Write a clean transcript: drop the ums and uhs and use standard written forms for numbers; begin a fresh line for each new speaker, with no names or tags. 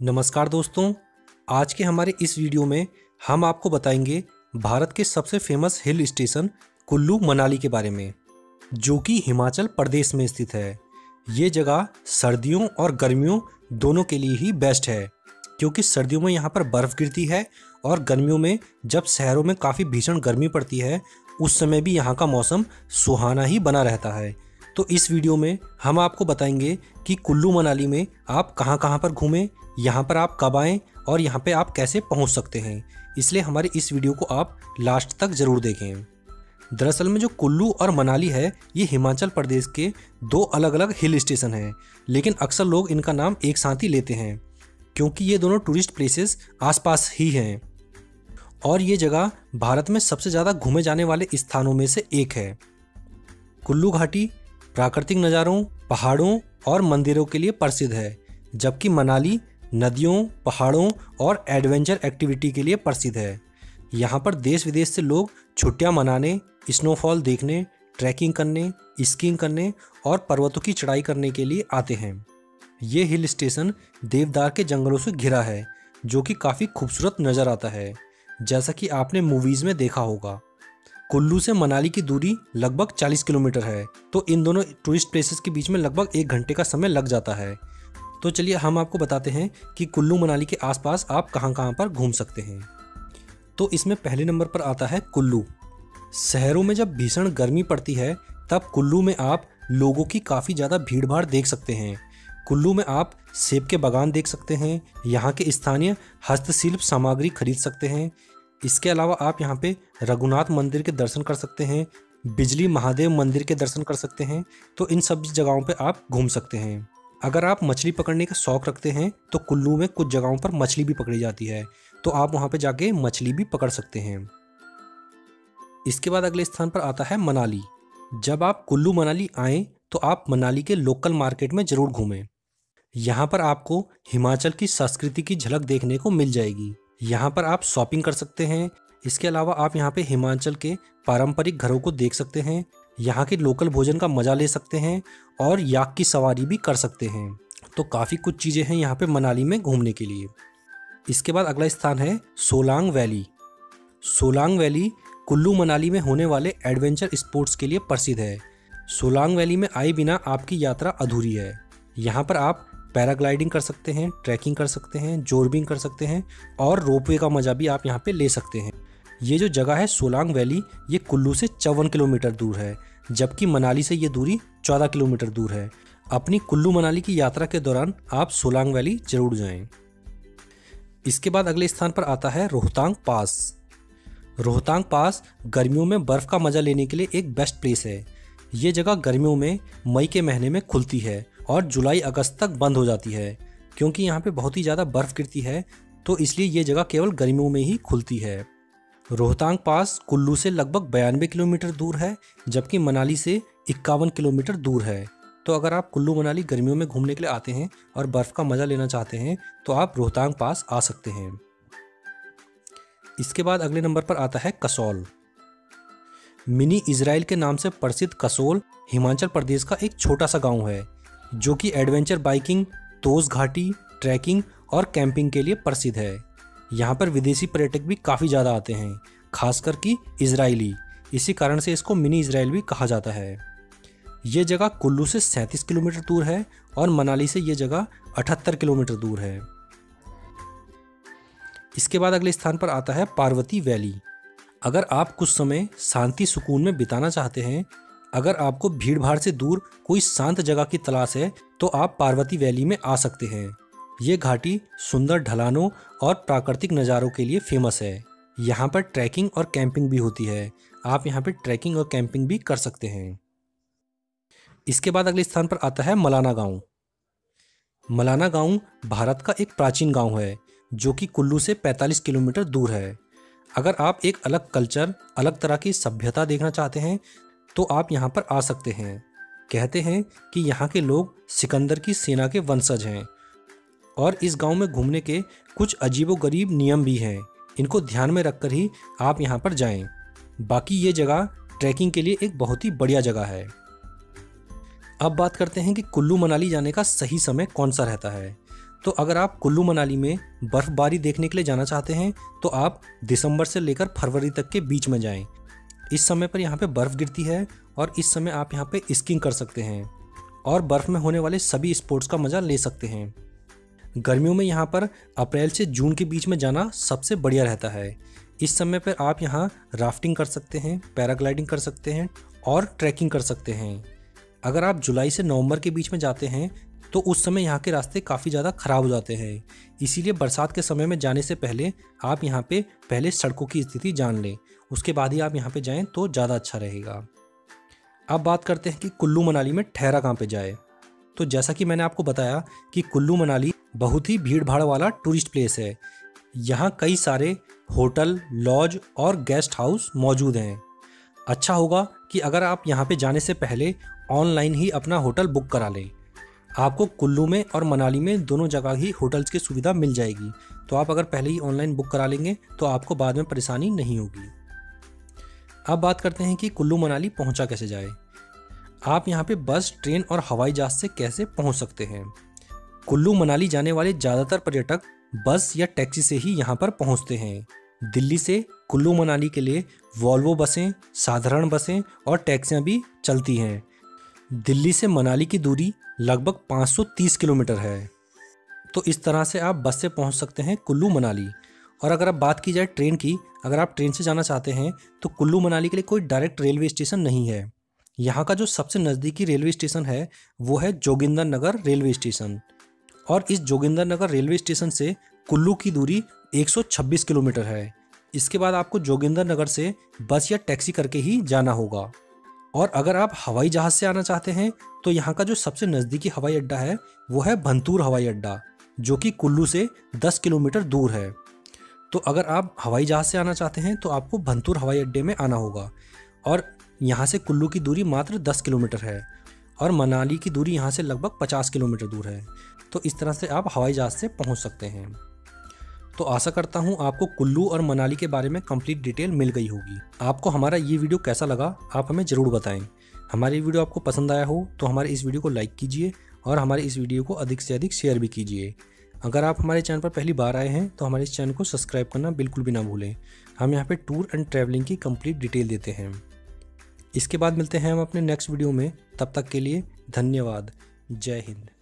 नमस्कार दोस्तों, आज के हमारे इस वीडियो में हम आपको बताएंगे भारत के सबसे famous hill station Kullu Manali के बारे में, जो कि हिमाचल प्रदेश में स्थित है। ये जगह सर्दियों और गर्मियों दोनों के लिए ही बेस्ट है, क्योंकि सर्दियों में यहाँ पर बर्फ़ गिरती है और गर्मियों में जब शहरों में काफ़ी भीषण गर्मी पड़ती है उस समय भी यहाँ का मौसम सुहाना ही बना रहता है। तो इस वीडियो में हम आपको बताएंगे कि कुल्लू मनाली में आप कहाँ कहाँ पर घूमें, यहाँ पर आप कब आएँ और यहाँ पे आप कैसे पहुँच सकते हैं। इसलिए हमारे इस वीडियो को आप लास्ट तक ज़रूर देखें। दरअसल में जो कुल्लू और मनाली है, ये हिमाचल प्रदेश के दो अलग अलग हिल स्टेशन हैं, लेकिन अक्सर लोग इनका नाम एक साथ ही लेते हैं क्योंकि ये दोनों टूरिस्ट प्लेसेस आसपास ही हैं और ये जगह भारत में सबसे ज़्यादा घूमे जाने वाले स्थानों में से एक है। कुल्लू घाटी प्राकृतिक नज़ारों, पहाड़ों और मंदिरों के लिए प्रसिद्ध है, जबकि मनाली नदियों, पहाड़ों और एडवेंचर एक्टिविटी के लिए प्रसिद्ध है। यहाँ पर देश विदेश से लोग छुट्टियाँ मनाने, स्नोफॉल देखने, ट्रैकिंग करने, स्कीइंग करने और पर्वतों की चढ़ाई करने के लिए आते हैं। ये हिल स्टेशन देवदार के जंगलों से घिरा है, जो कि काफ़ी खूबसूरत नज़र आता है, जैसा कि आपने मूवीज़ में देखा होगा। कुल्लू से मनाली की दूरी लगभग 40 किलोमीटर है, तो इन दोनों टूरिस्ट प्लेसेस के बीच में लगभग 1 घंटे का समय लग जाता है। तो चलिए हम आपको बताते हैं कि कुल्लू मनाली के आसपास आप कहां कहां पर घूम सकते हैं। तो इसमें पहले नंबर पर आता है कुल्लू। शहरों में जब भीषण गर्मी पड़ती है तब कुल्लू में आप लोगों की काफ़ी ज़्यादा भीड़ भाड़ देख सकते हैं। कुल्लू में आप सेब के बागान देख सकते हैं, यहाँ के स्थानीय हस्तशिल्प सामग्री खरीद सकते हैं। इसके अलावा आप यहाँ पे रघुनाथ मंदिर के दर्शन कर सकते हैं, बिजली महादेव मंदिर के दर्शन कर सकते हैं। तो इन सब जगहों पे आप घूम सकते हैं। अगर आप मछली पकड़ने का शौक़ रखते हैं तो कुल्लू में कुछ जगहों पर मछली भी पकड़ी जाती है, तो आप वहाँ पे जाके मछली भी पकड़ सकते हैं। इसके बाद अगले स्थान पर आता है मनाली। जब आप कुल्लू मनाली आएँ तो आप मनाली के लोकल मार्केट में ज़रूर घूमें। यहाँ पर आपको हिमाचल की संस्कृति की झलक देखने को मिल जाएगी। यहाँ पर आप शॉपिंग कर सकते हैं। इसके अलावा आप यहाँ पे हिमाचल के पारंपरिक घरों को देख सकते हैं, यहाँ के लोकल भोजन का मज़ा ले सकते हैं और याक की सवारी भी कर सकते हैं। तो काफ़ी कुछ चीज़ें हैं यहाँ पे मनाली में घूमने के लिए। इसके बाद अगला स्थान है सोलांग वैली। सोलांग वैली कुल्लू मनाली में होने वाले एडवेंचर स्पोर्ट्स के लिए प्रसिद्ध है। सोलांग वैली में आए बिना आपकी यात्रा अधूरी है। यहाँ पर आप पैराग्लाइडिंग कर सकते हैं, ट्रैकिंग कर सकते हैं, जोरबिंग कर सकते हैं और रोपवे का मज़ा भी आप यहाँ पे ले सकते हैं। ये जो जगह है सोलांग वैली, ये कुल्लू से 54 किलोमीटर दूर है, जबकि मनाली से ये दूरी 14 किलोमीटर दूर है। अपनी कुल्लू मनाली की यात्रा के दौरान आप सोलांग वैली जरूर जाएं। इसके बाद अगले स्थान पर आता है रोहतांग पास। रोहतांग पास गर्मियों में बर्फ़ का मज़ा लेने के लिए एक बेस्ट प्लेस है। ये जगह गर्मियों में मई के महीने में खुलती है और जुलाई अगस्त तक बंद हो जाती है, क्योंकि यहाँ पे बहुत ही ज़्यादा बर्फ़ गिरती है, तो इसलिए ये जगह केवल गर्मियों में ही खुलती है। रोहतांग पास कुल्लू से लगभग 92 किलोमीटर दूर है, जबकि मनाली से 51 किलोमीटर दूर है। तो अगर आप कुल्लू मनाली गर्मियों में घूमने के लिए आते हैं और बर्फ़ का मज़ा लेना चाहते हैं तो आप रोहतांग पास आ सकते हैं। इसके बाद अगले नंबर पर आता है कसौल। मिनी इजराइल के नाम से प्रसिद्ध कसौल हिमाचल प्रदेश का एक छोटा सा गाँव है, जो कि एडवेंचर बाइकिंग, तोश घाटी, ट्रैकिंग और कैंपिंग के लिए प्रसिद्ध है। यहाँ पर विदेशी पर्यटक भी काफ़ी ज़्यादा आते हैं, खासकर कि इजरायली। इसी कारण से इसको मिनी इजराइल भी कहा जाता है। ये जगह कुल्लू से 37 किलोमीटर दूर है और मनाली से ये जगह 78 किलोमीटर दूर है। इसके बाद अगले स्थान पर आता है पार्वती वैली। अगर आप कुछ समय शांति सुकून में बिताना चाहते हैं, अगर आपको भीड़ भाड़ से दूर कोई शांत जगह की तलाश है, तो आप पार्वती वैली में आ सकते हैं। ये घाटी सुंदर ढलानों और प्राकृतिक नज़ारों के लिए फेमस है। यहाँ पर ट्रैकिंग और कैंपिंग भी होती है। आप यहाँ पर ट्रैकिंग और कैंपिंग भी कर सकते हैं। इसके बाद अगले स्थान पर आता है मलाना गाँव। मलाना गाँव भारत का एक प्राचीन गाँव है, जो कि कुल्लू से 45 किलोमीटर दूर है। अगर आप एक अलग कल्चर, अलग तरह की सभ्यता देखना चाहते हैं तो आप यहाँ पर आ सकते हैं। कहते हैं कि यहाँ के लोग सिकंदर की सेना के वंशज हैं और इस गांव में घूमने के कुछ अजीबोगरीब नियम भी हैं। इनको ध्यान में रखकर ही आप यहाँ पर जाएं। बाकी ये जगह ट्रैकिंग के लिए एक बहुत ही बढ़िया जगह है। अब बात करते हैं कि कुल्लू मनाली जाने का सही समय कौन सा रहता है। तो अगर आप कुल्लू मनाली में बर्फ़बारी देखने के लिए जाना चाहते हैं तो आप दिसंबर से लेकर फरवरी तक के बीच में जाएं। इस समय पर यहाँ पे बर्फ़ गिरती है और इस समय आप यहाँ पे स्कीइंग कर सकते हैं और बर्फ़ में होने वाले सभी स्पोर्ट्स का मज़ा ले सकते हैं। गर्मियों में यहाँ पर अप्रैल से जून के बीच में जाना सबसे बढ़िया रहता है। इस समय पर आप यहाँ राफ्टिंग कर सकते हैं, पैराग्लाइडिंग कर सकते हैं और ट्रैकिंग कर सकते हैं। अगर आप जुलाई से नवंबर के बीच में जाते हैं तो उस समय यहाँ के रास्ते काफ़ी ज़्यादा ख़राब हो जाते हैं। इसीलिए बरसात के समय में जाने से पहले आप यहाँ पे पहले सड़कों की स्थिति जान लें, उसके बाद ही आप यहाँ पे जाएं तो ज़्यादा अच्छा रहेगा। अब बात करते हैं कि कुल्लू मनाली में ठहरा कहाँ पे जाए। तो जैसा कि मैंने आपको बताया कि कुल्लू मनाली बहुत ही भीड़ भाड़ वाला टूरिस्ट प्लेस है। यहाँ कई सारे होटल, लॉज और गेस्ट हाउस मौजूद हैं। अच्छा होगा कि अगर आप यहाँ पे जाने से पहले ऑनलाइन ही अपना होटल बुक करा लें। आपको कुल्लू में और मनाली में दोनों जगह ही होटल्स की सुविधा मिल जाएगी, तो आप अगर पहले ही ऑनलाइन बुक करा लेंगे तो आपको बाद में परेशानी नहीं होगी। अब बात करते हैं कि कुल्लू मनाली पहुँचा कैसे जाए। आप यहाँ पे बस, ट्रेन और हवाई जहाज से कैसे पहुँच सकते हैं। कुल्लू मनाली जाने वाले ज़्यादातर पर्यटक बस या टैक्सी से ही यहाँ पर पहुँचते हैं। दिल्ली से कुल्लू मनाली के लिए वॉल्वो बसें, साधारण बसें और टैक्सियाँ भी चलती हैं। दिल्ली से मनाली की दूरी लगभग 530 किलोमीटर है। तो इस तरह से आप बस से पहुंच सकते हैं कुल्लू मनाली। और अगर अब बात की जाए ट्रेन की, अगर आप ट्रेन से जाना चाहते हैं तो कुल्लू मनाली के लिए कोई डायरेक्ट रेलवे स्टेशन नहीं है। यहाँ का जो सबसे नज़दीकी रेलवे स्टेशन है वो है जोगिंदर नगर रेलवे स्टेशन, और इस जोगिंदर नगर रेलवे स्टेशन से कुल्लू की दूरी 126 किलोमीटर है। इसके बाद आपको जोगिंदर नगर से बस या टैक्सी करके ही जाना होगा। और अगर आप हवाई जहाज़ से आना चाहते हैं तो यहाँ का जो सबसे नज़दीकी हवाई अड्डा है वो है भंतूर हवाई अड्डा, जो कि कुल्लू से 10 किलोमीटर दूर है। तो अगर आप हवाई जहाज़ से आना चाहते हैं तो आपको भंतूर हवाई अड्डे में आना होगा, और यहाँ से कुल्लू की दूरी मात्र 10 किलोमीटर है और मनाली की दूरी यहाँ से लगभग 50 किलोमीटर दूर है। तो इस तरह से आप हवाई जहाज़ से पहुँच सकते हैं। तो आशा करता हूँ आपको कुल्लू और मनाली के बारे में कंप्लीट डिटेल मिल गई होगी। आपको हमारा ये वीडियो कैसा लगा आप हमें ज़रूर बताएं। हमारी वीडियो आपको पसंद आया हो तो हमारे इस वीडियो को लाइक कीजिए और हमारे इस वीडियो को अधिक से अधिक शेयर भी कीजिए। अगर आप हमारे चैनल पर पहली बार आए हैं तो हमारे इस चैनल को सब्सक्राइब करना बिल्कुल भी ना भूलें। हम यहाँ पे टूर एंड ट्रैवलिंग की कंप्लीट डिटेल देते हैं। इसके बाद मिलते हैं हम अपने नेक्स्ट वीडियो में। तब तक के लिए धन्यवाद। जय हिंद।